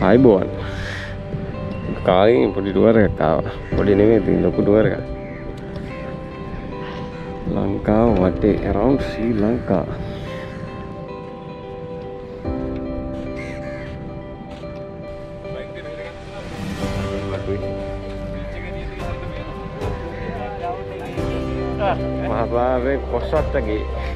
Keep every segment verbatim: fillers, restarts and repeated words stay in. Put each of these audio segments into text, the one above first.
ආයිබෝවන් කාගෙන් පොඩි ටුවර් එකක් ආවා. පොඩි නෙමෙයි ඉතින් ලොකු ටුවර් එකක්. ලංකාව වටේ around ශ්‍රී ලංකා. මහපාරේ කොස්සත්තගේ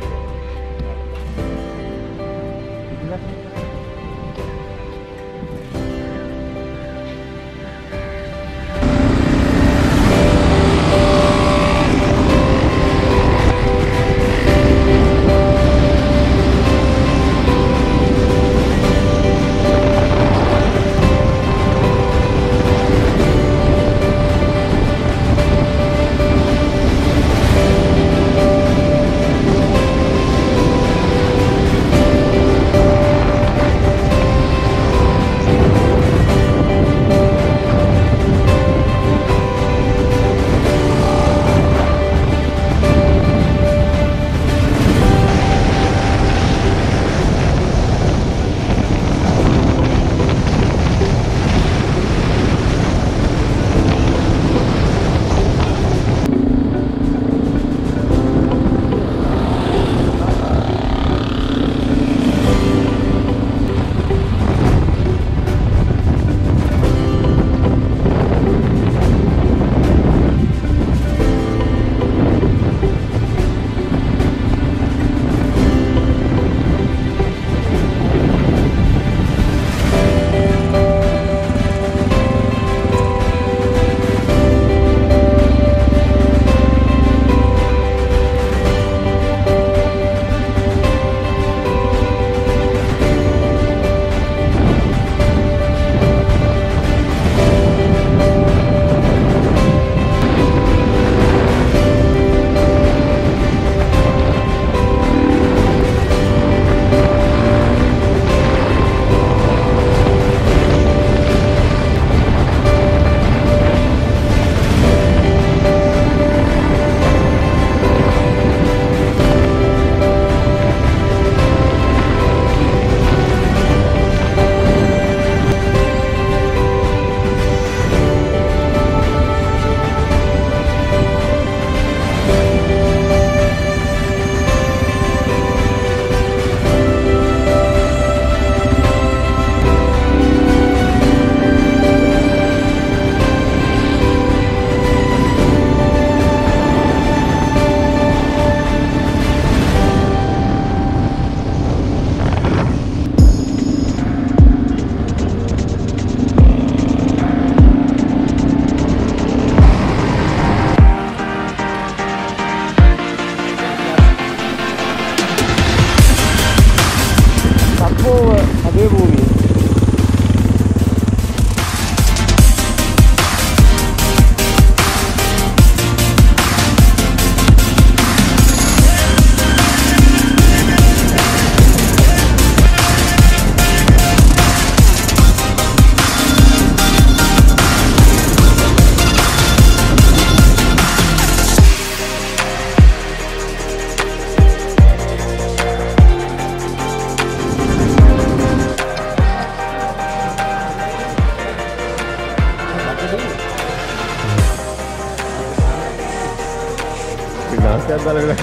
Naskah dalam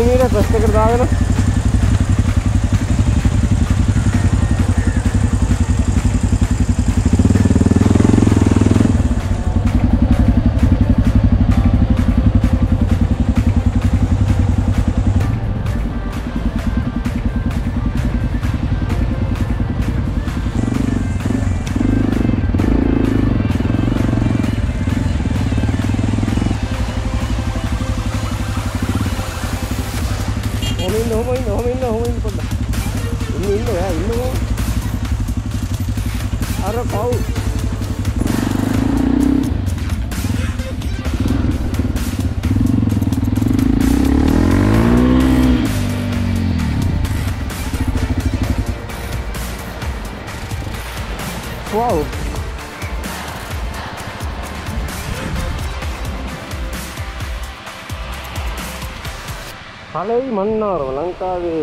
මීට ප්‍රෙස් එකට දාගෙන wow. කලෙයි මන්නාරම ලංකාවේ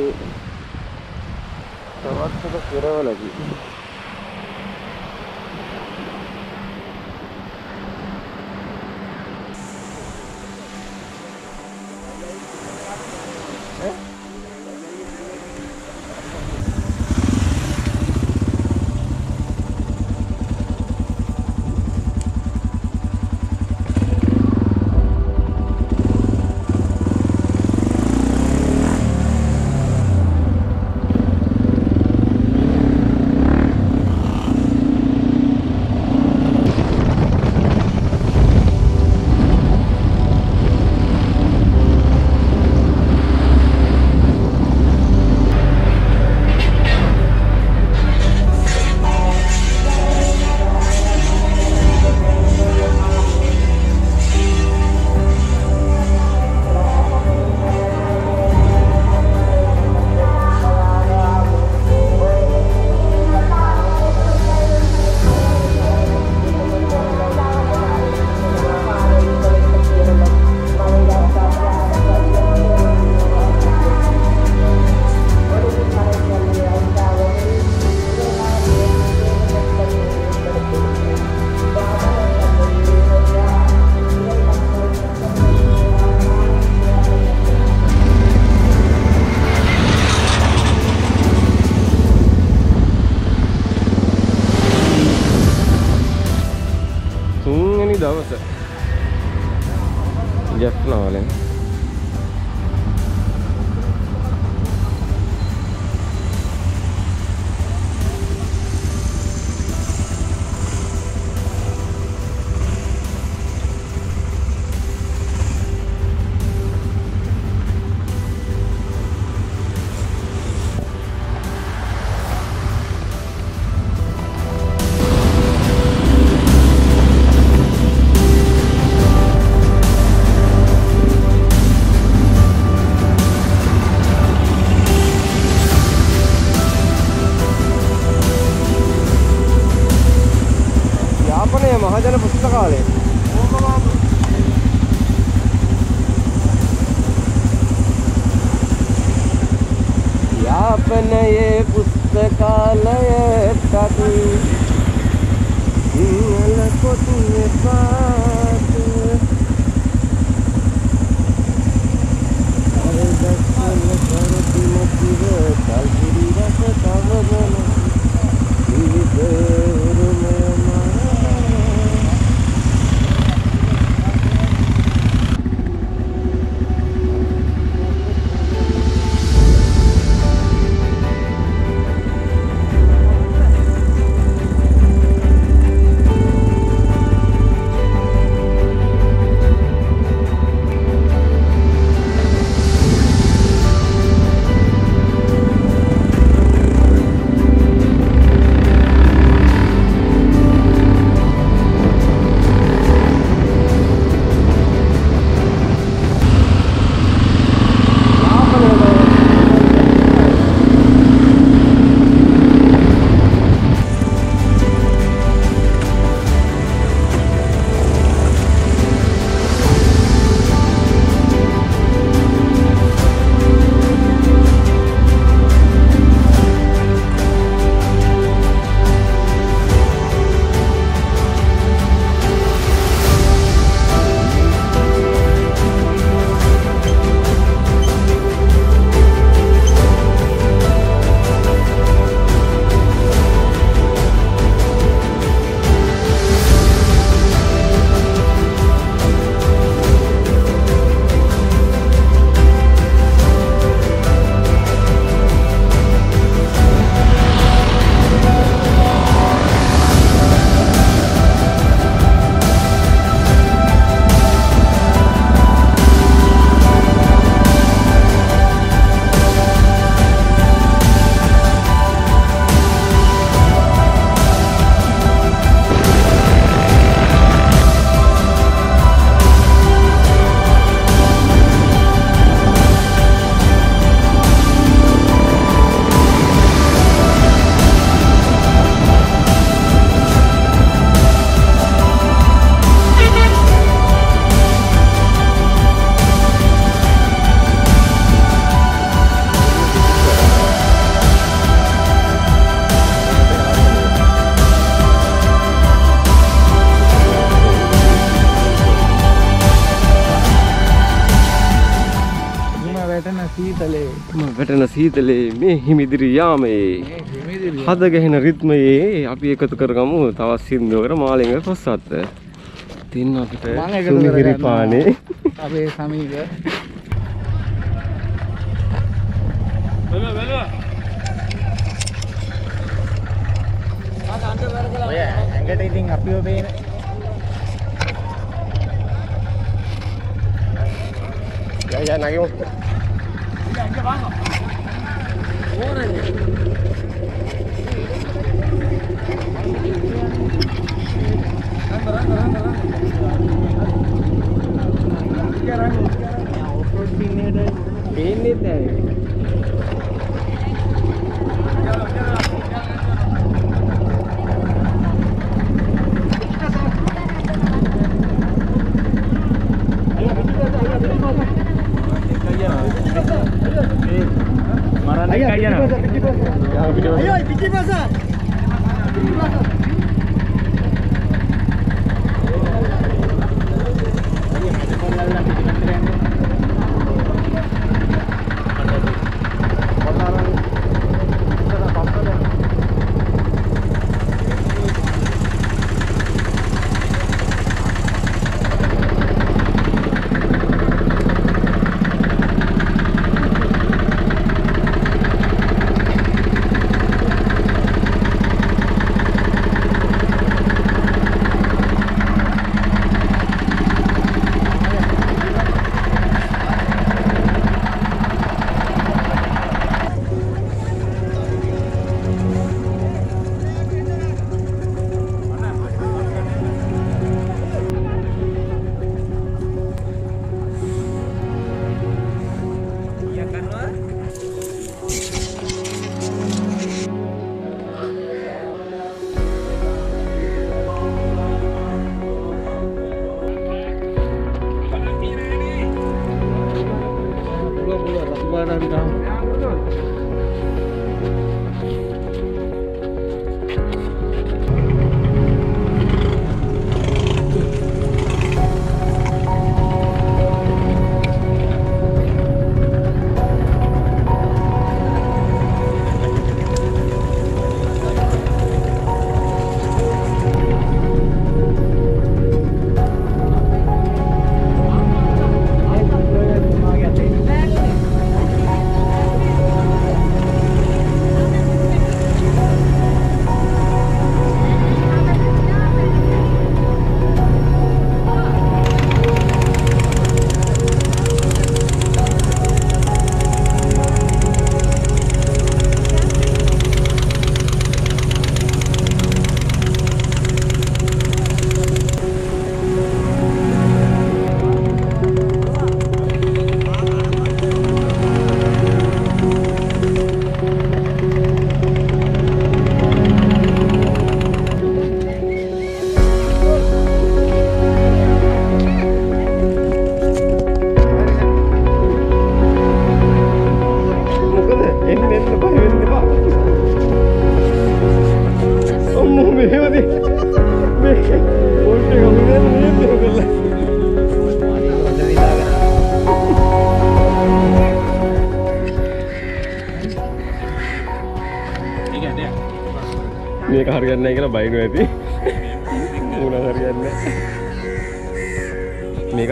තවත් එක කෙරවලදී දවස ජැක්නවලෙන් මහජන පුස්තකාලය යාපනයේ පුස්තකාලයට සිංහල පොතේ පාට අර දස්සන කරති මතිව කල්පිරි රස තවගන විවිධ වැටෙන සීතලේ වැටෙන සීතලේ මේ හිමිදිරි යාමේ හද ගැහෙන රිද්මයේ අපි එකතු කරගමු තවත් සින්දුවකට මාළිංග කොස්සත්. තින්න අපිට සුමිහිරි පානේ අපේ සමීප ඔය ඇඟට ඉතින් අපිව බේන යා යා නගිමු ඇඟ වාංගෝ ඕරන්නේ රංග රංග රංග රංග යා රංග යා ඔෆ් රෝඩ් දින්නේද බේන්නේ නැහැ ayo bikin masa bikin masa මේක හරියන්නේ නැහැ කියලා බයිනෝ ඇති. මොනවා හරියන්නේ මේක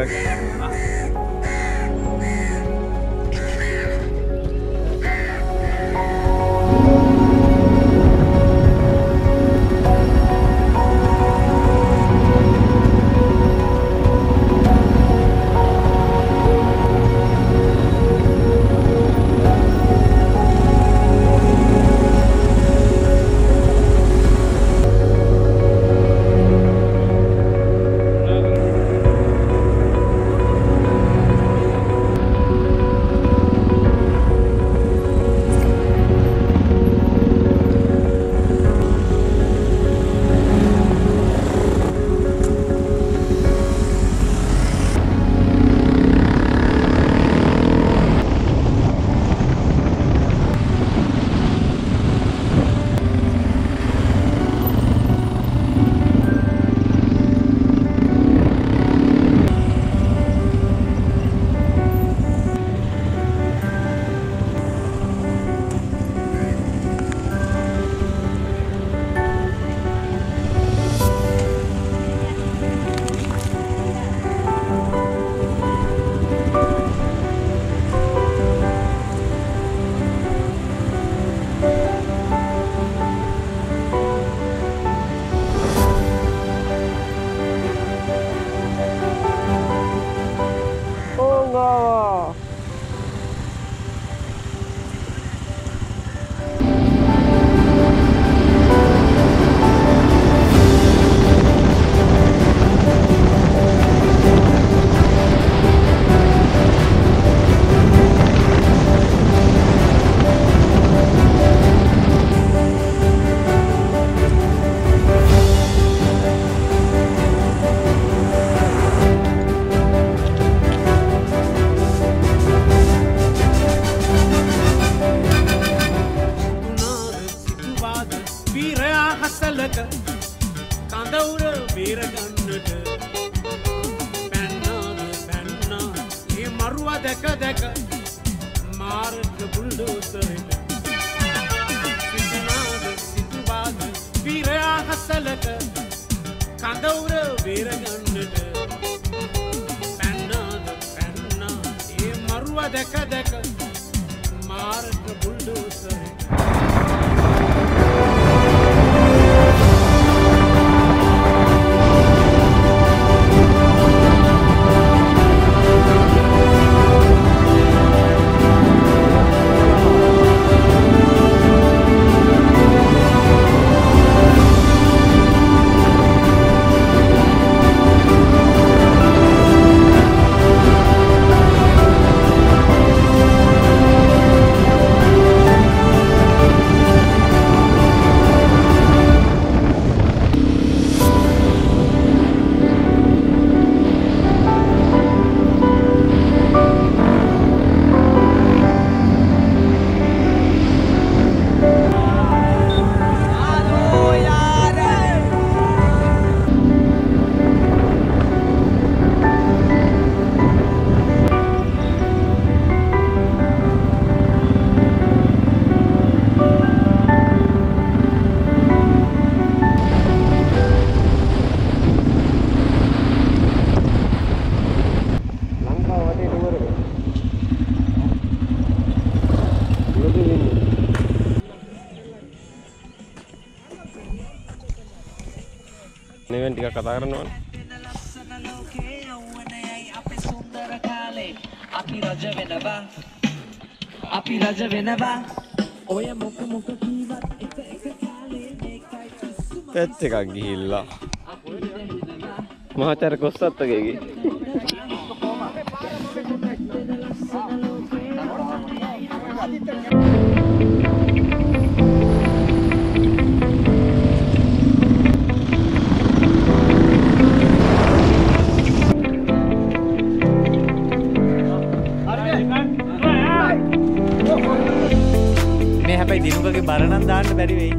බුල්ඩෝසරෙට සිතුනාද සිතුවාද වීරයා හසලක කඳවුර බේරගන්නට පැන්නාද පැන්නා ඒ මරුව දැක දැක මාරක බුල්ඩෝසරෙට Neven ටිකක් කතා කරනවා අපි රජ වෙනවා අපි රජ වෙනවා ඔය මොක මොක කීවත් එක එක කාලේ මේකයි පැච් එකක් ගිහිල්ලා මහාචාර්ය කොස්සත්තගේ මේ හැබැයි දිනුකගේ බර නම් දාන්න බැරි වෙයි.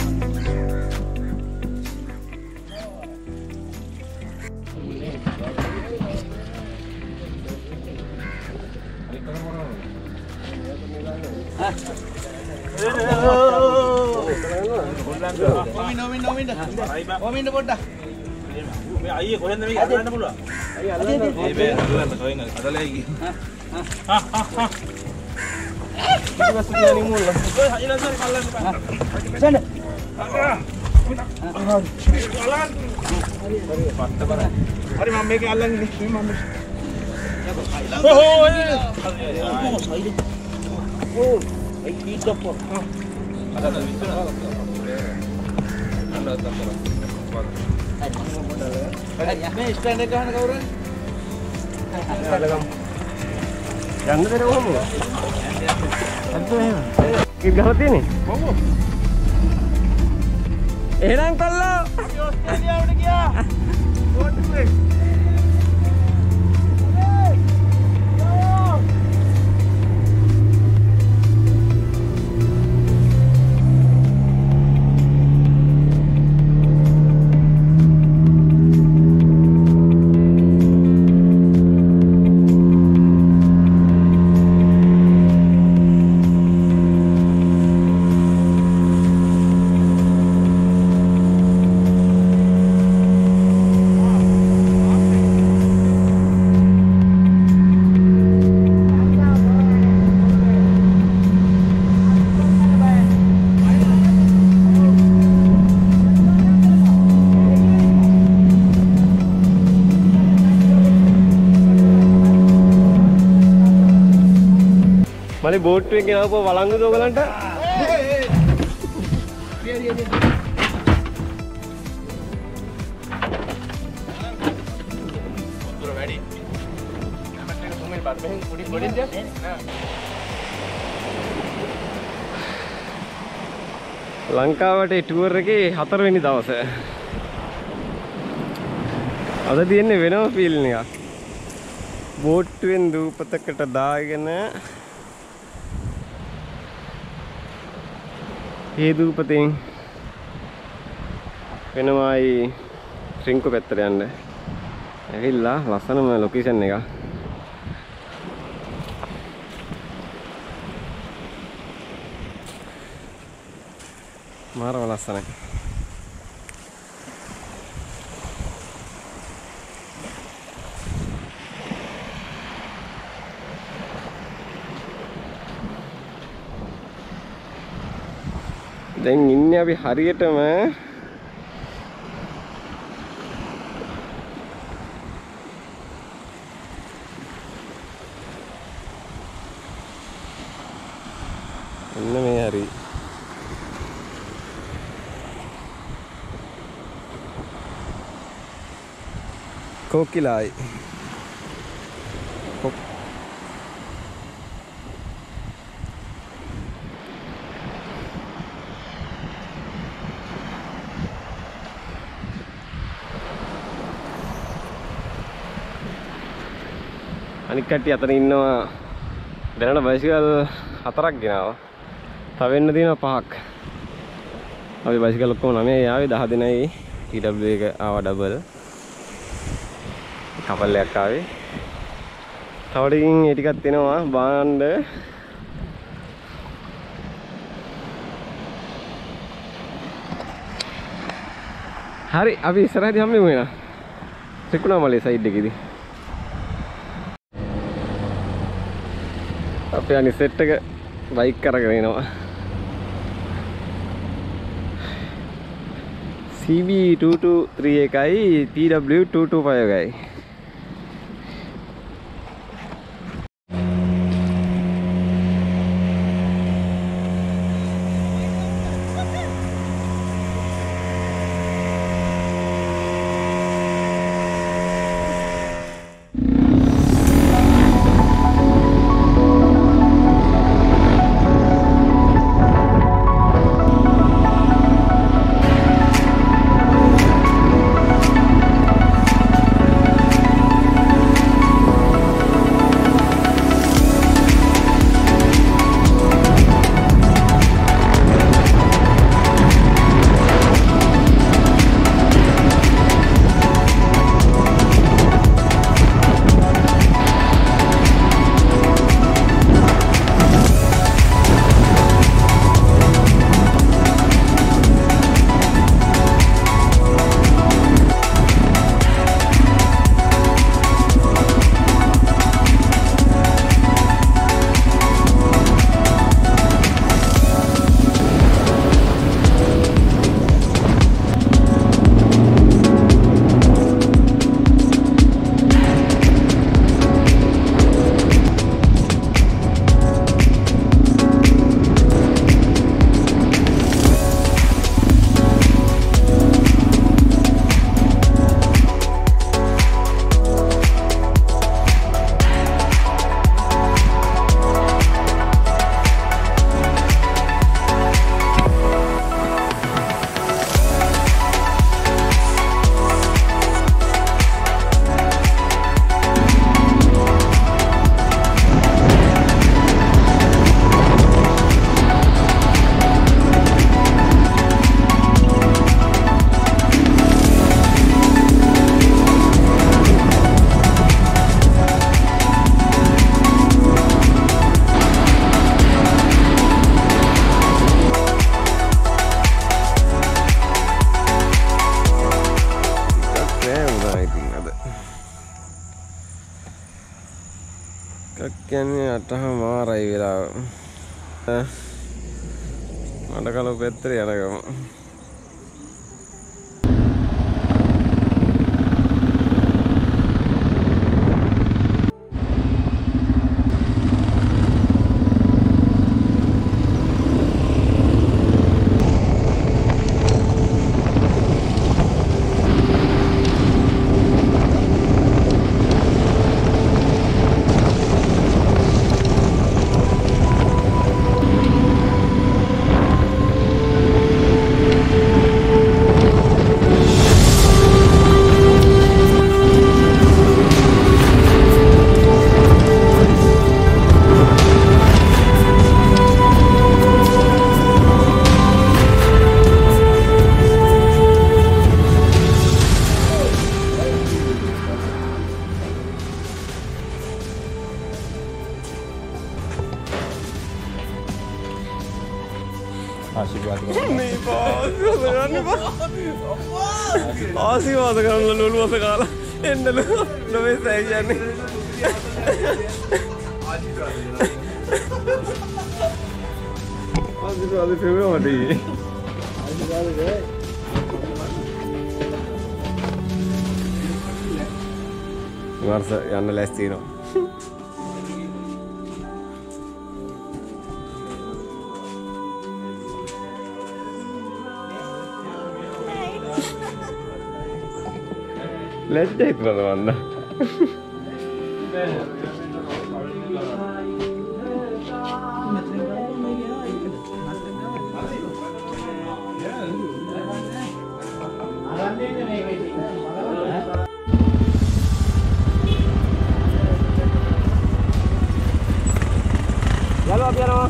ඔමින් ඔමින් ඔමින් ඔමින් පොඩ්ඩක් මේ අයියේ කොහෙන්ද මේක අදන්න පුළුවන් අයිය අල්ලන්න මේ මේ අල්ලන්න කොහෙන්ද අදලා ගියේ හා හා හා ඉතින් වස්තු නිමුල්ල ඔය හයිලා සරි කල්ලන්න බෑ සෙන්න හරි මම මේක අල්ලන්නේ මම මම ඕ ඕ ඒ කීටප් අදලා විතර අල්ලලා තමයි මේ ස්ටෑන්ඩ් එක ගන්න කවුරුද? යන්න දෙර කොහොමද? අද එහෙම. කීප ගහලා තියෙන්නේ? ඔව්. එහෙනම් කල්ලා. ඔස්ට්‍රේලියාවට ගියා. ඕටුවේ. මලි බෝට්ටුවේ ගෙනාවුවා වළංගුද ඔයගලන්ට? වතුර වැඩි. අපිට එක තුමේ බත් මෙහෙන් පොඩි පොඩිද? ලංකාවට ටුවර් එකේ හතරවෙනි දවසේ. අද තියෙන්නේ වෙනම ෆීලින් එකක්. බෝට්ටුවෙන් දූපතකට දාගෙන ඒ දූපතෙන් වෙනමයි ශ්‍රින්කෝ පැත්තට යන්න. ඇවිල්ලා ලස්සනම ලොකේෂන් එක. මාරම ලස්සනයි. දැන් ඉන්නේ අපි හරියටම එන්න මේ හරි කොකිලයි අනික් කට්ටිය අතන ඉන්නවා. දැනට බයිසිකල් හතරක් ගෙනාවා. තව වෙන්න තියෙනවා පහක්. අපි බයිසිකල් ඔක්කොම නවයයි ආවේ දහ දෙනයි ටී ඩබ්ලිව් එක ආවා ඩබල්. කපල් එකක් ආවේ. තව ටිකකින් ඒ ටිකක් දෙනවා බාන්න. හරි අපි ඉස්සරහදී හම්බෙමු වෙනවා. ත්‍රිකුණාමලේ සයිඩ් එකේදී. අපේ අනිත් සෙට් එක බයික් කරගෙන එනවා. C B two two three එකයි T W two two five එකයි. කියන්නේ අටහා මාරයි වෙලාව. මඩ කලෝ පෙත්තරේ යනගම. ආශිර්වාද කරන්න. මේ පාස් කරන්න බා. ආශිර්වාද කරන්න ලොලු වස කාලා එන්නලු. නොවේ සෑ කියන්නේ. ආශිර්වාද පෙවුවා මට ඊයේ. ආශිර්වාද කරේ. වර්ෂ යන්න ලෑස්ති වෙනවා. ලැජ්ජා හිතුනද වන්න? Lalu apa ya?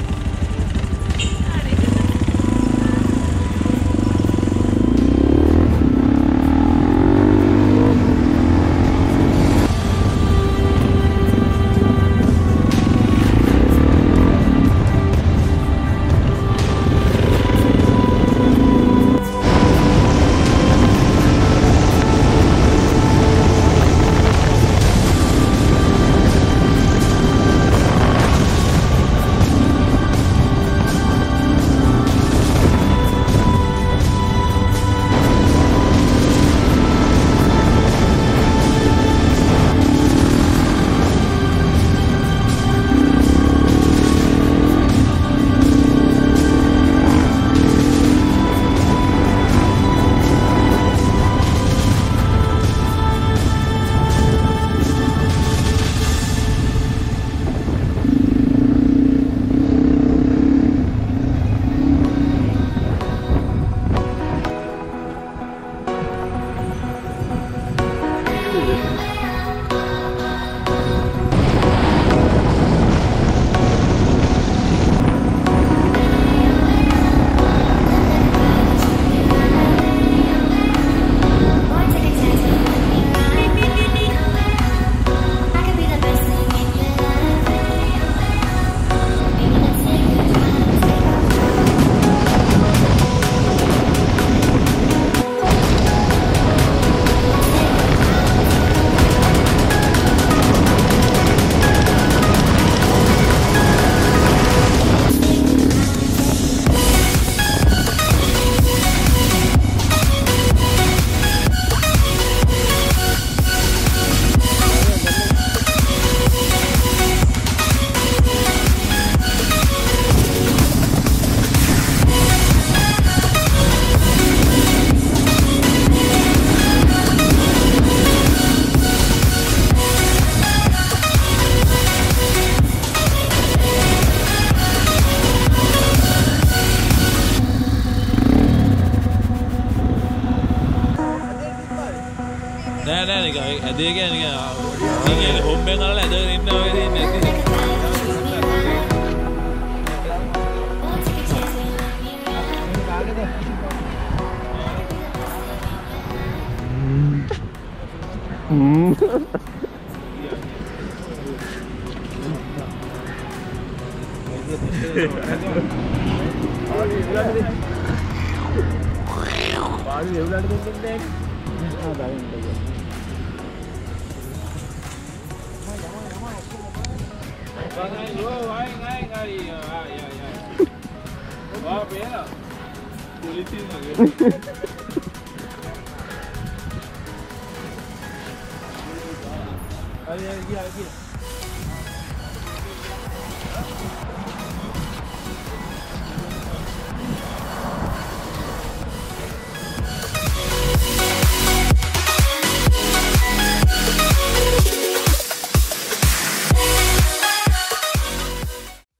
නෑ නෑ නිකන් ඇදේ කියන්නේ නිකන් නිකන් හොම්බෙන් අරලා ඇදගෙන ඉන්නවා වගේ තියෙන්නේ. පාඩි එවලට දෙන්නේ නැහැ. ආ දාගෙන ඉන්න. Aí, aí, aí.